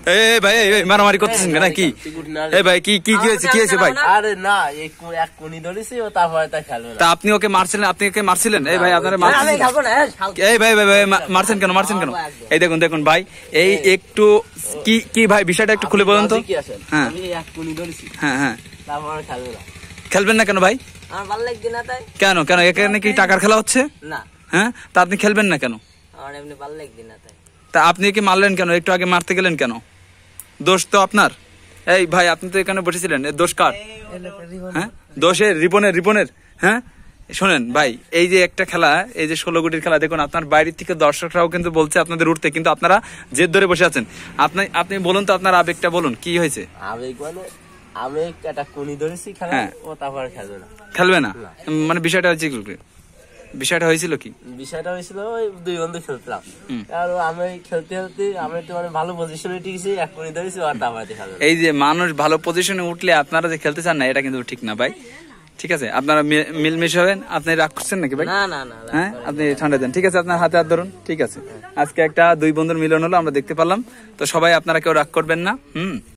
এই ভাই মারামারি করতেছেন না কি? এই ভাই কি কি হয়েছে, কি হয়েছে ভাই? আরে না, এক কোনি ধরেছি ও তারপরে তা খেলবে না। তা আপনি ওকে মারছিলেন, আপনি ওকে মারছিলেন? এই ভাই আপনারা মারছেন, এই ভাই ভাই মারছেন কেন, মারছেন কেন? এই দেখুন দেখুন ভাই, এই একটু কি কি ভাই বিষয়টা একটু খুলে বলুন তো। হ্যাঁ হ্যাঁ হ্যাঁ, তারপরে খেলবে না। খেলবেন না কেন ভাই? আমার ভালো লাগছে না তাই। কেন কেন, এখানে কি টাকার খেলা হচ্ছে? না। হ্যাঁ, তা আপনি খেলবেন না কেন? আমার এমনি ভালো লাগছে না তাই। তা আপনি কি মারলেন কেন, একটু আগে মারতে গেলেন কেন? দোষ তো আপনার। এই ভাই আপনি তো এখানে বসেছিলেন, এর দোষ কার? হ্যাঁ, দোষের রিপনের। হ্যাঁ শোনেন ভাই, এই যে একটা খেলা, এই যে 16 কোটির খেলা, দেখুন আপনার বাইরের থেকে দর্শকরাও কিন্তু বলছে আপনাদের উঠতে, কিন্তু আপনারা জেদ ধরে বসে আছেন। আপনি বলুন তো, আপনার আবেগটা বলুন, কি হয়েছে? আবেগ মানে আমি একটা কোনি ধরেছি খেলা, ও তারপরে খেলবে না। খেলবে না মানে বিষয়টা হচ্ছে কি? বিষয়টা হয়েছিল কি? বিষয়টা হয়েছিল ওই দুই বন্ধু খেলতাম, আর আমি খেলতে খেলতে আমি একটু মানে ভালো পজিশনে টিকেছি, এক কোনি ধরেছি আর তারপরে খেলবে। এই যে মানুষ ভালো পজিশনে উঠলে আপনারা যে খেলতে চান না, এটা কিন্তু ঠিক না ভাই। ঠিক আছে, আপনারা মিলমিশ হবেন। আপনি রাগ করছেন নাকি ভাই? না না না, হ্যাঁ আপনি ঠান্ডা দেন। ঠিক আছে, আপনার হাতে হাত ধরুন। ঠিক আছে, আজকে একটা দুই বন্ধুর মিলন হলো, আমরা দেখতে পারলাম। তো সবাই আপনারা কেউ রাগ করবেন না।